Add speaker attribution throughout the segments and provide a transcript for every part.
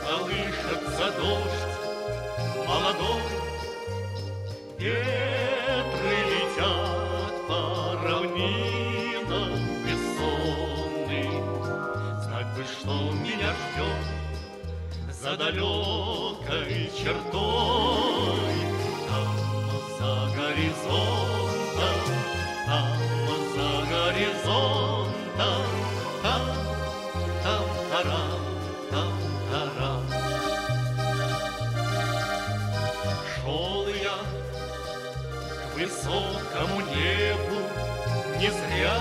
Speaker 1: Колышется дождь молодой, ветры летят по равнинам бессонным. Знать бы, что меня ждет за далекой чертой. Там за горизонтом, там за горизонтом, там, тарам, там, тарам. Шел я к высокому небу не зря,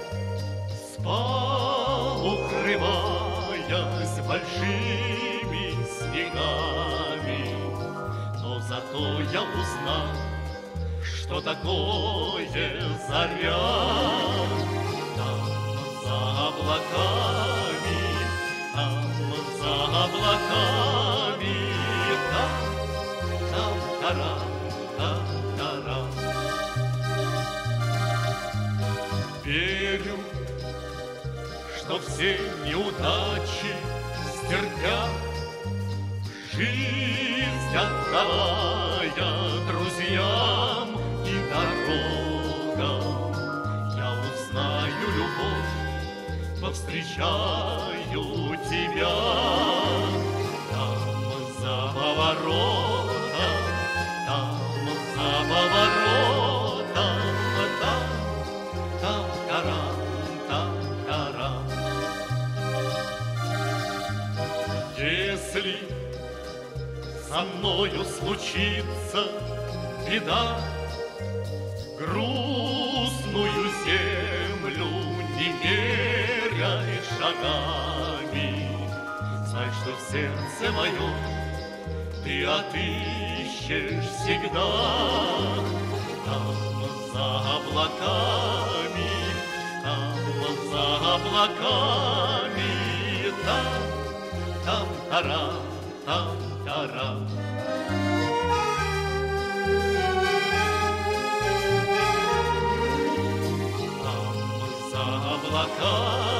Speaker 1: спал, укрываясь большими снегами. Но зато я узнал, что такое заря. Там за облаками, там за облаками, там, тарам, тарам. Верю, что все неудачи стерпят, жизнь отдавая друзьям и дорогам. Я узнаю любовь, повстречаю тебя. Там за поворотом, там за поворотом, там, тарам, тарам. Если со мною случится беда, грустную землю не меряй шагами. Знай, что в сердце моем ты отыщешь всегда. Там за облаками, там за облаками, там, тарам, там, тарам. Там за облаками.